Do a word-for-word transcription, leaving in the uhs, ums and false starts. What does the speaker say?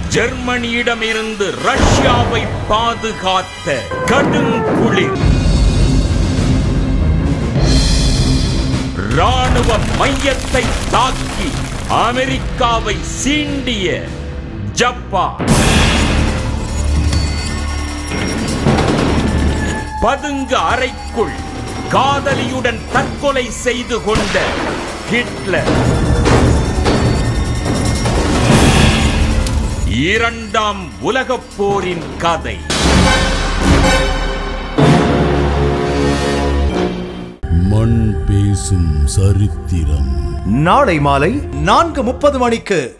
ஜெர்மனியிடமிருந்து ரஷ்யாவை பாதுகாத்த கடும் குளிர், ராணுவ மையத்தை தாக்கி அமெரிக்காவை சீண்டிய ஜப்பான், பதுங்கு அறைக்குள் காதலியுடன் தற்கொலை செய்து கொண்ட ஹிட்லர், இரண்டாம் உலகப் போரின் கதை. மண் பேசும் சரித்திரம். நாளை மாலை நான்கு முப்பது மணிக்கு.